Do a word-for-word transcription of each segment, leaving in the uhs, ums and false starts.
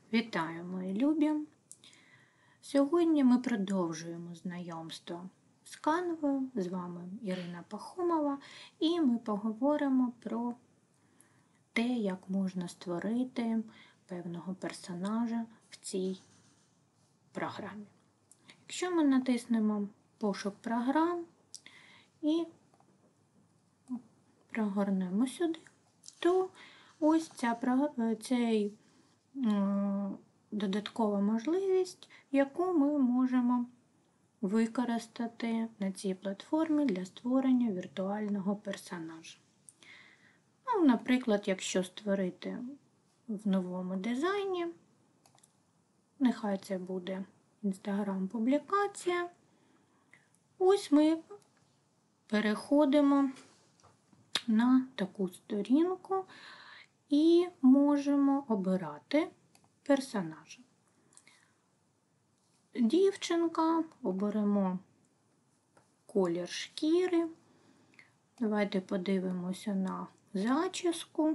Вітаю, мої любі! Сьогодні ми продовжуємо знайомство з Canva. З вами Ірина Пахомова, і ми поговоримо про те, як можна створити певного персонажа в цій програмі. Якщо ми натиснемо пошук програм і прогорнемо сюди, то ось ця, цей додаткова можливість, яку ми можемо використати на цій платформі для створення віртуального персонажа. Ну, наприклад, якщо створити в новому дизайні, нехай це буде Instagram-публікація, ось ми переходимо на таку сторінку і можемо обирати персонажа. Дівчинка, оберемо колір шкіри. Давайте подивимося на зачіску,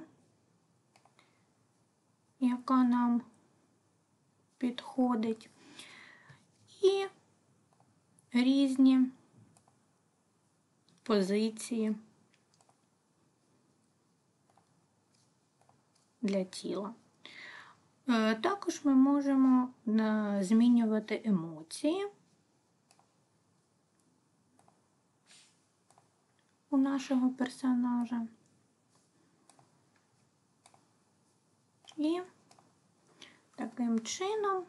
яка нам підходить. І різні позиції для тіла. Також ми можемо змінювати емоції у нашого персонажа. І таким чином,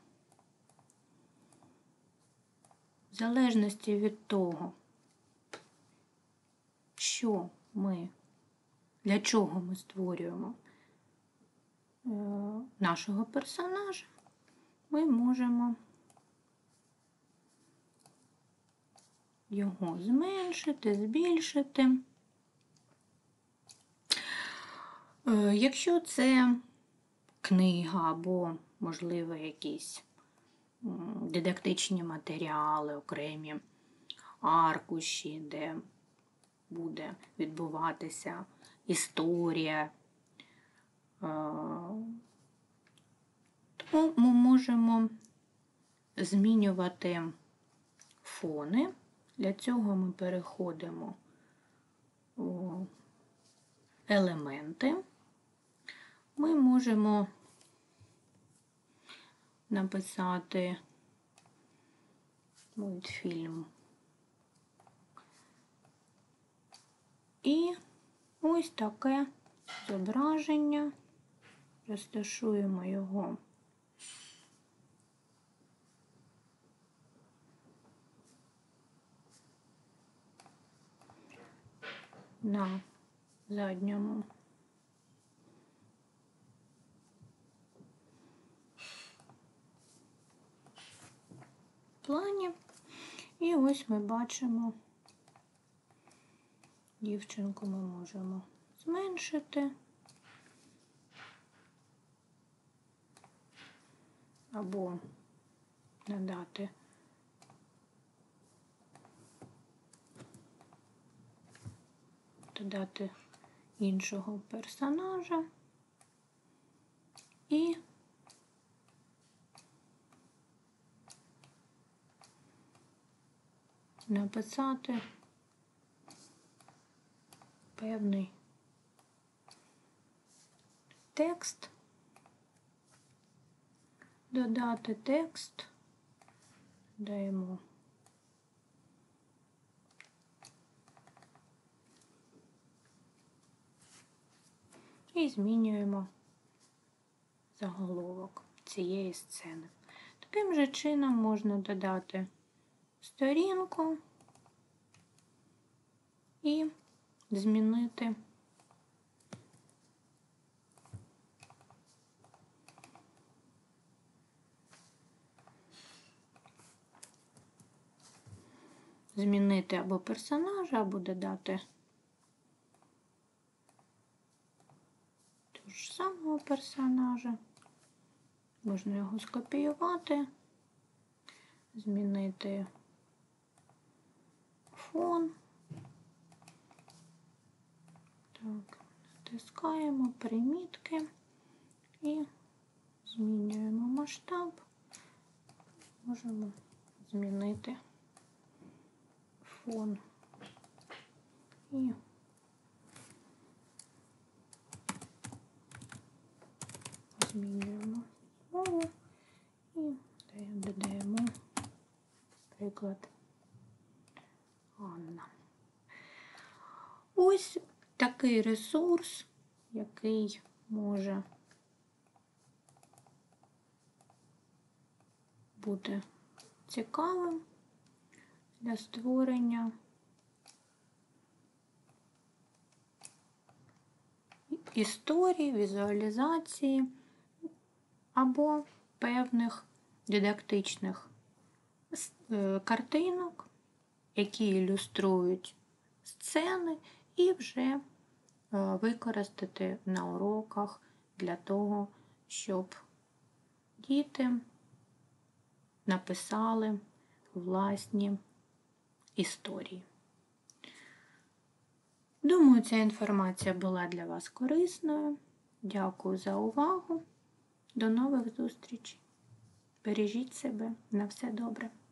в залежності від того, що ми, для чого ми створюємо нашого персонажа, ми можемо його зменшити, збільшити. Якщо це книга або, можливо, якісь дидактичні матеріали, окремі аркуші, де буде відбуватися історія, то ми можемо змінювати фони. Для цього ми переходимо у елементи. Ми можемо написати мультфільм. І ось таке зображення. Розташуємо його на задньому плані. І ось ми бачимо, дівчинку ми можемо зменшити або надати додати іншого персонажа і написати певний текст, додати текст, даємо і змінюємо заголовок цієї сцени. Таким же чином можна додати сторінку і змінити змінити або персонажа, або додати того ж самого персонажа. Можна його скопіювати, змінити фон. Так, натискаємо примітки і змінюємо масштаб, можемо змінити фон і змінюємо знову і додаємо, наприклад, Анна. Ось такий ресурс, який може бути цікавим для створення історій, візуалізації або певних дидактичних картинок, які ілюструють сцени, і вже використати на уроках для того, щоб діти написали власні історії. Думаю, ця інформація була для вас корисною. Дякую за увагу. До нових зустрічей. Бережіть себе. На все добре.